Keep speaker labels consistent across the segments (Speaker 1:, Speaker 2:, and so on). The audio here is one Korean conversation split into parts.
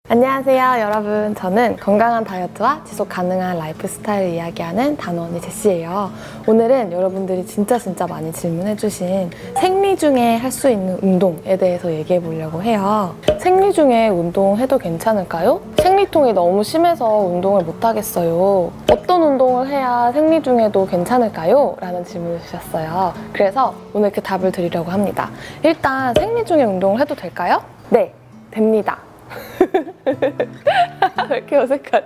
Speaker 1: 안녕하세요 여러분, 저는 건강한 다이어트와 지속 가능한 라이프 스타일을 이야기하는 단원이 제시예요. 오늘은 여러분들이 진짜 많이 질문해주신 생리 중에 할 수 있는 운동에 대해서 얘기해 보려고 해요. 생리 중에 운동해도 괜찮을까요? 생리통이 너무 심해서 운동을 못하겠어요. 어떤 운동을 해야 생리 중에도 괜찮을까요? 라는 질문을 주셨어요. 그래서 오늘 그 답을 드리려고 합니다. 일단 생리 중에 운동을 해도 될까요? 네, 됩니다. 왜 이렇게 어색하지?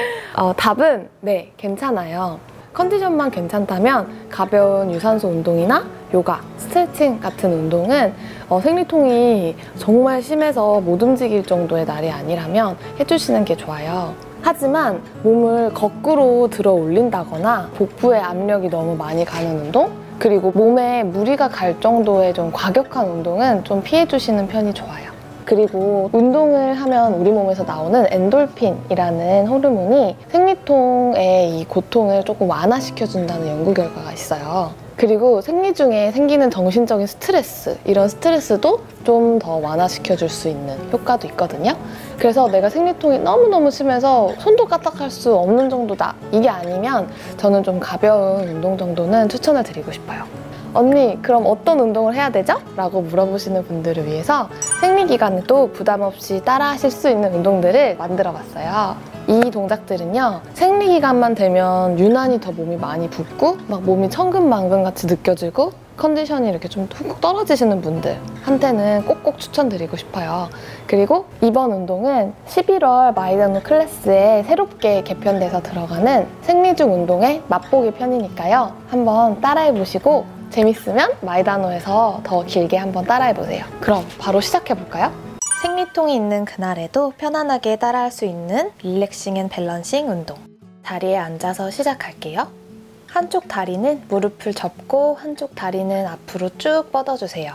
Speaker 1: 답은 네, 괜찮아요. 컨디션만 괜찮다면 가벼운 유산소 운동이나 요가, 스트레칭 같은 운동은 생리통이 정말 심해서 못 움직일 정도의 날이 아니라면 해주시는 게 좋아요. 하지만 몸을 거꾸로 들어 올린다거나 복부에 압력이 너무 많이 가는 운동, 그리고 몸에 무리가 갈 정도의 좀 과격한 운동은 좀 피해주시는 편이 좋아요. 그리고 운동을 하면 우리 몸에서 나오는 엔돌핀이라는 호르몬이 생리통의 이 고통을 조금 완화시켜준다는 연구 결과가 있어요. 그리고 생리 중에 생기는 정신적인 스트레스, 이런 스트레스도 좀 더 완화시켜줄 수 있는 효과도 있거든요. 그래서 내가 생리통이 너무너무 심해서 손도 까딱할 수 없는 정도다, 이게 아니면 저는 좀 가벼운 운동 정도는 추천을 드리고 싶어요. 언니, 그럼 어떤 운동을 해야 되죠? 라고 물어보시는 분들을 위해서 생리기간에도 부담 없이 따라 하실 수 있는 운동들을 만들어 봤어요. 이 동작들은요, 생리기간만 되면 유난히 더 몸이 많이 붓고 막 몸이 천근만근 같이 느껴지고 컨디션이 이렇게 좀 훅 떨어지시는 분들한테는 꼭꼭 추천드리고 싶어요. 그리고 이번 운동은 11월 마이다노 클래스에 새롭게 개편돼서 들어가는 생리 중 운동의 맛보기 편이니까요. 한번 따라해보시고 재밌으면 마이다노에서 더 길게 한번 따라해보세요. 그럼 바로 시작해볼까요?
Speaker 2: 생리통이 있는 그날에도 편안하게 따라할 수 있는 릴렉싱 앤 밸런싱 운동. 다리에 앉아서 시작할게요. 한쪽 다리는 무릎을 접고 한쪽 다리는 앞으로 쭉 뻗어주세요.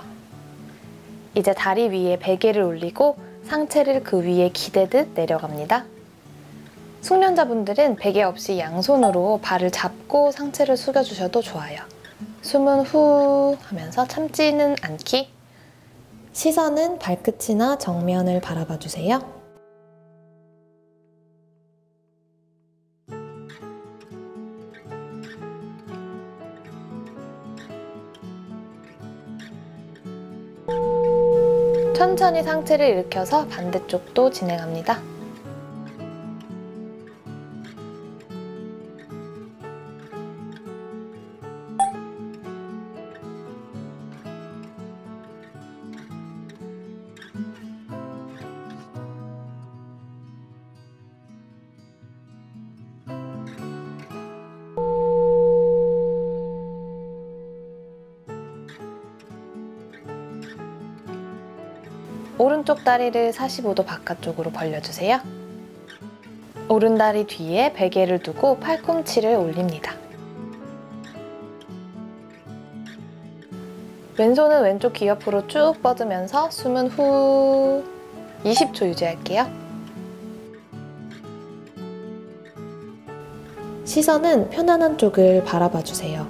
Speaker 2: 이제 다리 위에 베개를 올리고 상체를 그 위에 기대듯 내려갑니다. 숙련자분들은 베개 없이 양손으로 발을 잡고 상체를 숙여주셔도 좋아요. 숨은 후 하면서 참지는 않기. 시선은 발끝이나 정면을 바라봐 주세요. 천천히 상체를 일으켜서 반대쪽도 진행합니다. 오른쪽 다리를 45도 바깥쪽으로 벌려주세요. 오른다리 뒤에 베개를 두고 팔꿈치를 올립니다. 왼손은 왼쪽 귀 옆으로 쭉 뻗으면서 숨은 후 20초 유지할게요. 시선은 편안한 쪽을 바라봐 주세요.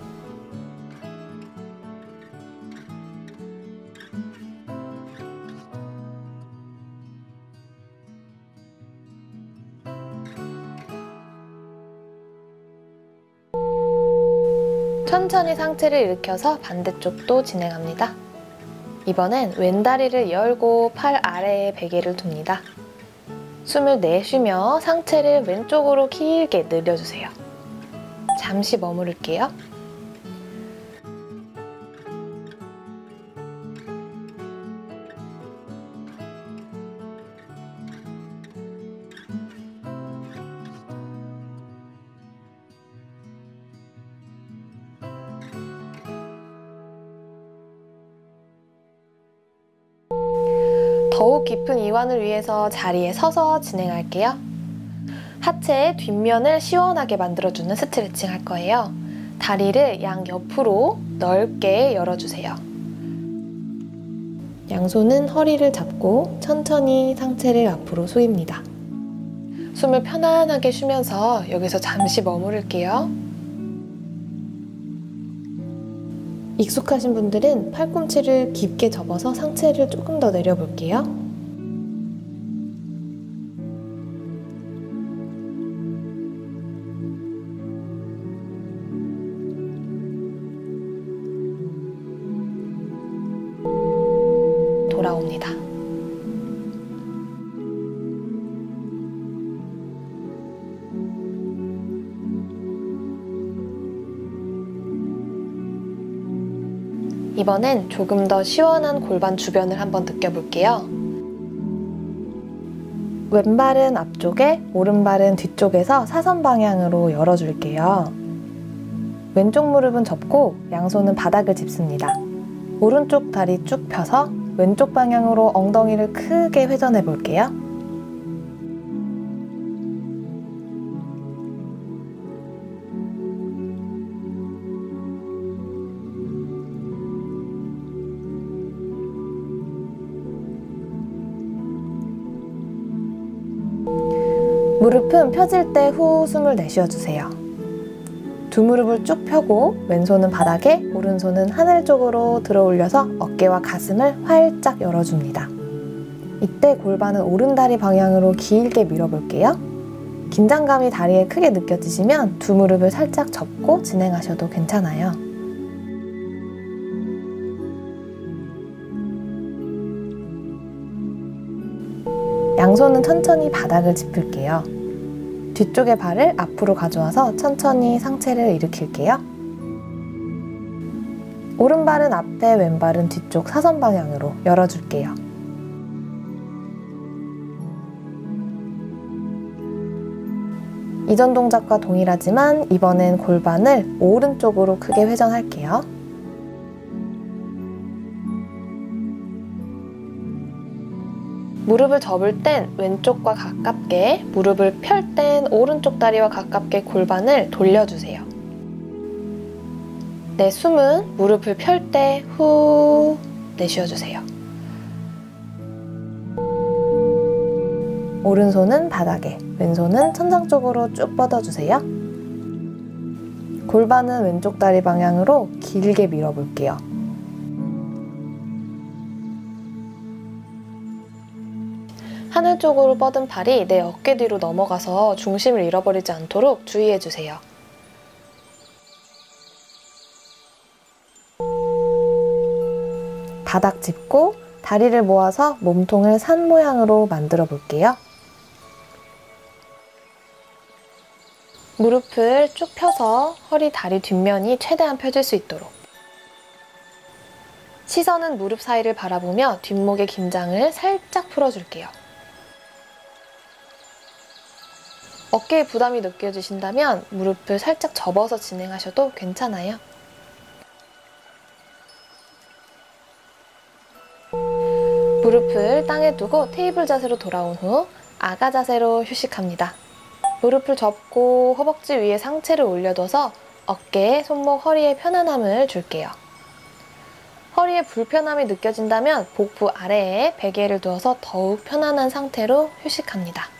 Speaker 2: 천천히 상체를 일으켜서 반대쪽도 진행합니다. 이번엔 왼다리를 열고 팔 아래에 베개를 둡니다. 숨을 내쉬며 상체를 왼쪽으로 길게 늘려주세요. 잠시 머무를게요. 더욱 깊은 이완을 위해서 자리에 서서 진행할게요. 하체의 뒷면을 시원하게 만들어주는 스트레칭 할 거예요. 다리를 양옆으로 넓게 열어주세요. 양손은 허리를 잡고 천천히 상체를 앞으로 숙입니다. 숨을 편안하게 쉬면서 여기서 잠시 머무를게요. 익숙하신 분들은 팔꿈치를 깊게 접어서 상체를 조금 더 내려볼게요. 이번엔 조금 더 시원한 골반 주변을 한번 느껴볼게요. 왼발은 앞쪽에, 오른발은 뒤쪽에서 사선 방향으로 열어줄게요. 왼쪽 무릎은 접고 양손은 바닥을 짚습니다. 오른쪽 다리 쭉 펴서 왼쪽 방향으로 엉덩이를 크게 회전해 볼게요. 무릎은 펴질 때 후 숨을 내쉬어주세요. 두 무릎을 쭉 펴고 왼손은 바닥에, 오른손은 하늘 쪽으로 들어 올려서 어깨와 가슴을 활짝 열어줍니다. 이때 골반은 오른다리 방향으로 길게 밀어볼게요. 긴장감이 다리에 크게 느껴지시면 두 무릎을 살짝 접고 진행하셔도 괜찮아요. 양손은 천천히 바닥을 짚을게요. 뒤쪽의 발을 앞으로 가져와서 천천히 상체를 일으킬게요. 오른발은 앞에, 왼발은 뒤쪽 사선 방향으로 열어줄게요. 이전 동작과 동일하지만 이번엔 골반을 오른쪽으로 크게 회전할게요. 무릎을 접을 땐 왼쪽과 가깝게, 무릎을 펼 땐 오른쪽 다리와 가깝게 골반을 돌려주세요. 내 숨은 무릎을 펼 때 후 내쉬어주세요. 오른손은 바닥에, 왼손은 천장 쪽으로 쭉 뻗어주세요. 골반은 왼쪽 다리 방향으로 길게 밀어볼게요. 하늘 쪽으로 뻗은 팔이 내 어깨 뒤로 넘어가서 중심을 잃어버리지 않도록 주의해주세요. 바닥 짚고 다리를 모아서 몸통을 산 모양으로 만들어 볼게요. 무릎을 쭉 펴서 허리, 다리 뒷면이 최대한 펴질 수 있도록. 시선은 무릎 사이를 바라보며 뒷목의 긴장을 살짝 풀어줄게요. 어깨에 부담이 느껴지신다면 무릎을 살짝 접어서 진행하셔도 괜찮아요. 무릎을 땅에 두고 테이블 자세로 돌아온 후 아가 자세로 휴식합니다. 무릎을 접고 허벅지 위에 상체를 올려둬서 어깨, 손목, 허리에 편안함을 줄게요. 허리에 불편함이 느껴진다면 복부 아래에 베개를 두어서 더욱 편안한 상태로 휴식합니다.